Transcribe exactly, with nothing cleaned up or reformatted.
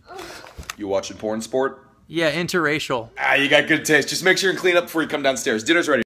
You watching porn sport? Yeah, interracial. Ah, you got good taste. Just make sure and clean up before you come downstairs. Dinner's ready.